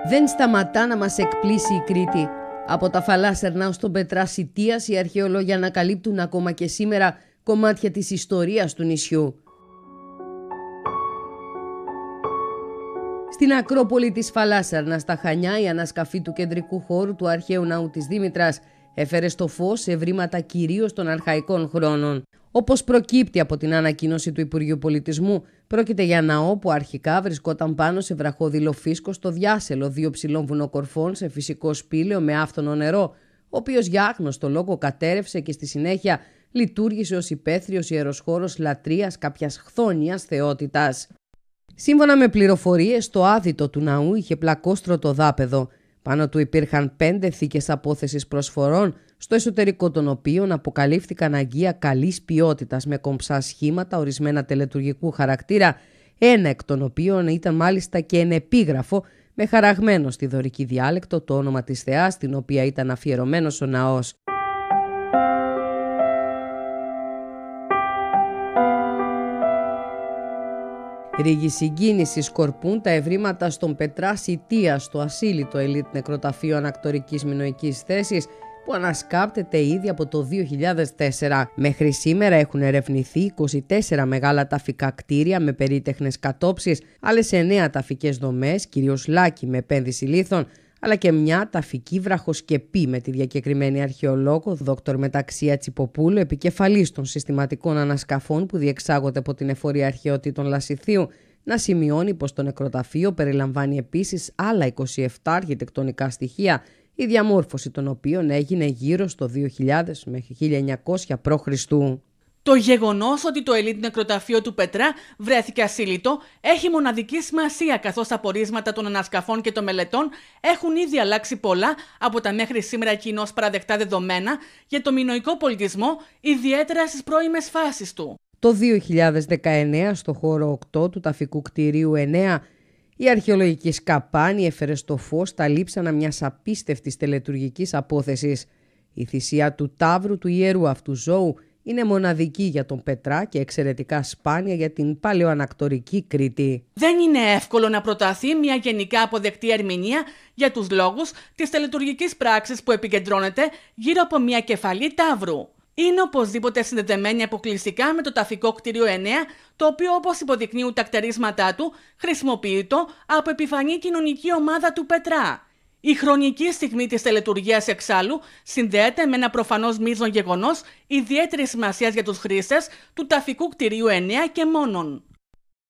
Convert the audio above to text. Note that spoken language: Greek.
Δεν σταματά να μας εκπλήσει η Κρήτη. Από τα Φαλάσσερνα ως τον Πετρά Σιτίας, οι αρχαιολόγοι ανακαλύπτουν ακόμα και σήμερα κομμάτια της ιστορίας του νησιού. Στην Ακρόπολη της Φαλάσσερνα, στα Χανιά, η ανασκαφή του κεντρικού χώρου του αρχαίου ναού της Δήμητρας έφερε στο φως ευρήματα κυρίως των αρχαϊκών χρόνων. Όπως προκύπτει από την ανακοίνωση του Υπουργείου Πολιτισμού, πρόκειται για ναό που αρχικά βρισκόταν πάνω σε βραχώδηλο φίσκο στο διάσελο 2 ψηλών βουνοκορφών σε φυσικό σπήλαιο με άφθονο νερό, ο οποίος για άγνωστο λόγο κατέρευσε και στη συνέχεια λειτουργήσε ως υπαίθριος ιερός χώρος λατρείας κάποιας χθόνιας θεότητας. Σύμφωνα με πληροφορίες, το άδυτο του ναού είχε πλακόστρωτο δάπεδο. Πάνω του υπήρχαν 5 θήκες απόθεσης προσφορών, στο εσωτερικό των οποίων αποκαλύφθηκαν αγγεία καλής ποιότητας με κομψά σχήματα, ορισμένα τελετουργικού χαρακτήρα, ένα εκ των οποίων ήταν μάλιστα και ενεπίγραφο με χαραγμένο στη δωρική διάλεκτο το όνομα της θεάς, στην οποία ήταν αφιερωμένος ο ναός. Ρίγη συγκίνησης σκορπούν τα ευρήματα στον Πετρά Σιτίας, στο ασύλλητο ελίτ νεκροταφείο ανακτορικής μινωικής θέσης, που ανασκάπτεται ήδη από το 2004. Μέχρι σήμερα έχουν ερευνηθεί 24 μεγάλα ταφικά κτίρια με περίτεχνες κατόψεις, άλλες 9 ταφικές δομές, κυρίως λάκκι με επένδυση λίθων, αλλά και μια ταφική βραχοσκεπή με τη διακεκριμένη αρχαιολόγο Δόκτωρ Μεταξία Τσιποπούλου, επικεφαλής των συστηματικών ανασκαφών που διεξάγονται από την Εφορία Αρχαιότητων Λασιθίου, να σημειώνει πως το νεκροταφείο περιλαμβάνει επίσης άλλα 27 αρχιτεκτονικά στοιχεία, η διαμόρφωση των οποίων έγινε γύρω στο 2000 μέχρι 1900 π.Χ. Το γεγονός ότι το ελίτ νεκροταφείο του Πετρά βρέθηκε ασύλλητο έχει μοναδική σημασία, καθώς τα πορίσματα των ανασκαφών και των μελετών έχουν ήδη αλλάξει πολλά από τα μέχρι σήμερα κοινώς παραδεκτά δεδομένα για το μινωικό πολιτισμό, ιδιαίτερα στις πρώιμες φάσεις του. Το 2019, στο χώρο 8 του ταφικού κτηρίου 9, η αρχαιολογική σκαπάνη έφερε στο φως τα λείψανα μιας απίστευτης τελετουργικής απόθεσης. Η θυσία του ταύρου του ιερού αυτού ζώου είναι μοναδική για τον Πετρά και εξαιρετικά σπάνια για την παλαιοανακτορική Κρήτη. Δεν είναι εύκολο να προταθεί μια γενικά αποδεκτή ερμηνεία για τους λόγους της τελετουργικής πράξης που επικεντρώνεται γύρω από μια κεφαλή ταύρου. Είναι οπωσδήποτε συνδεδεμένη αποκλειστικά με το ταφικό κτίριο 9, το οποίο, όπως υποδεικνύουν τα κτερίσματά του, χρησιμοποιείται από επιφανή κοινωνική ομάδα του Πετρά. Η χρονική στιγμή της τελετουργίας εξάλλου συνδέεται με ένα προφανώς μείζον γεγονός ιδιαίτερης σημασίας για τους χρήστες του ταφικού κτηρίου 9 και μόνον.